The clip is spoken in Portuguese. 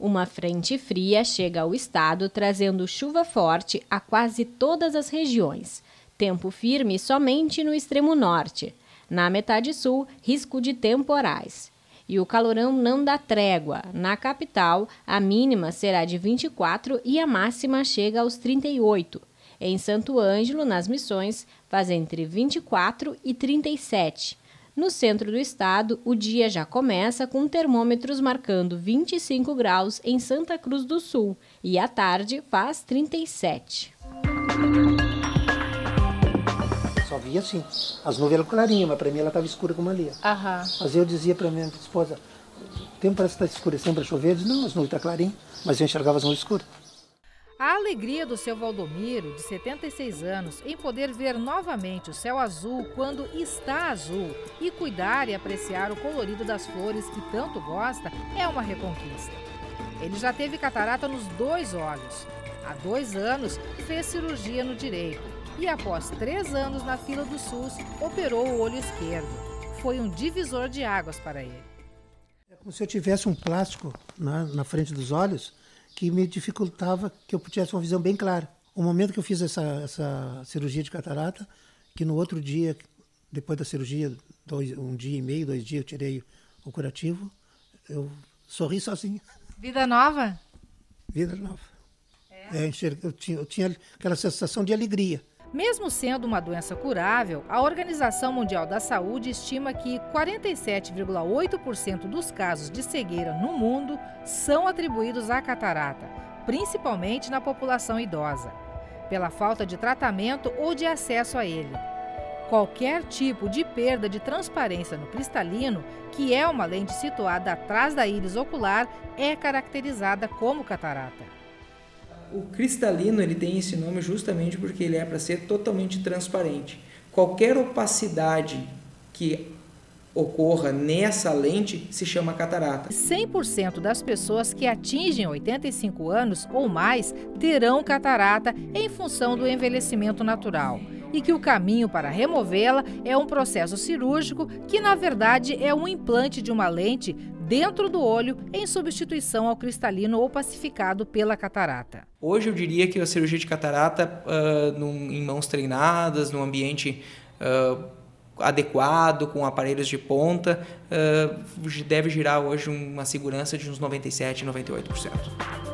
Uma frente fria chega ao estado trazendo chuva forte a quase todas as regiões. Tempo firme somente no extremo norte. Na metade sul, risco de temporais. E o calorão não dá trégua. Na capital, a mínima será de 24 e a máxima chega aos 38. Em Santo Ângelo, nas Missões, faz entre 24 e 37. No centro do estado, o dia já começa com termômetros marcando 25 graus em Santa Cruz do Sul e à tarde faz 37. Só via assim, as nuvens eram clarinhas, mas para mim ela estava escura como ali. Mas eu dizia para minha esposa, o tempo parece que está escurecendo para chover. Eu disse, não, as nuvens estão clarinhas, mas eu enxergava as nuvens escuras. A alegria do seu Valdomiro, de 76 anos, em poder ver novamente o céu azul quando está azul e cuidar e apreciar o colorido das flores que tanto gosta é uma reconquista. Ele já teve catarata nos 2 olhos. Há 2 anos fez cirurgia no direito e após 3 anos na fila do SUS operou o olho esquerdo. Foi um divisor de águas para ele. É como se eu tivesse um plástico na frente dos olhos que me dificultava que eu tivesse uma visão bem clara. O momento que eu fiz essa cirurgia de catarata, que no outro dia, depois da cirurgia, 1 dia e meio, 2 dias, eu tirei o curativo, eu sorri sozinho. Vida nova? Vida nova. Eu tinha aquela sensação de alegria. Mesmo sendo uma doença curável, a Organização Mundial da Saúde estima que 47,8% dos casos de cegueira no mundo são atribuídos à catarata, principalmente na população idosa, pela falta de tratamento ou de acesso a ele. Qualquer tipo de perda de transparência no cristalino, que é uma lente situada atrás da íris ocular, é caracterizada como catarata. O cristalino ele tem esse nome justamente porque ele é para ser totalmente transparente. Qualquer opacidade que ocorra nessa lente se chama catarata. 100% das pessoas que atingem 85 anos ou mais terão catarata em função do envelhecimento natural e que o caminho para removê-la é um processo cirúrgico que, na verdade, é um implante de uma lente dentro do olho em substituição ao cristalino opacificado pela catarata. Hoje eu diria que a cirurgia de catarata, em mãos treinadas, num ambiente adequado, com aparelhos de ponta, deve girar hoje uma segurança de uns 97%, 98%.